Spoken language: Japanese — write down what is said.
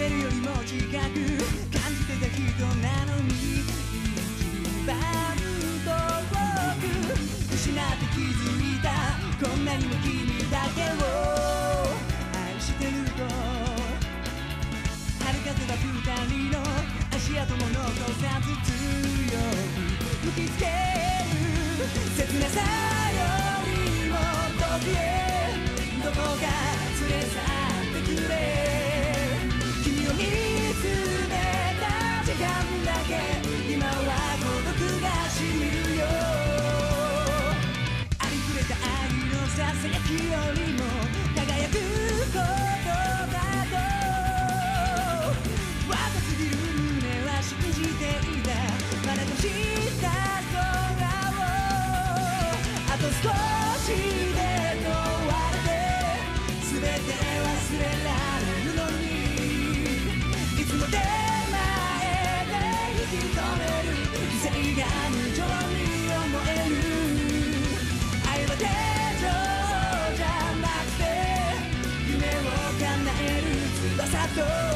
れるよりも近く感じてた人なのに一番遠く失って気づいたこんなにも君だけを愛してると春風は二人の足跡も残さず強く吹きつける切なさよりも遠くへどこか連れ去ってくれ君を見つめた時間だけ今は孤独がしみるよありふれた愛のささやきよりも輝くことだと若すぎる胸は信じていたまだ閉じた空をあと少しで終われて全て忘れられるのにいつも手前で引き止める犠牲が無情に思える愛は手錠じゃなくて夢を叶える翼と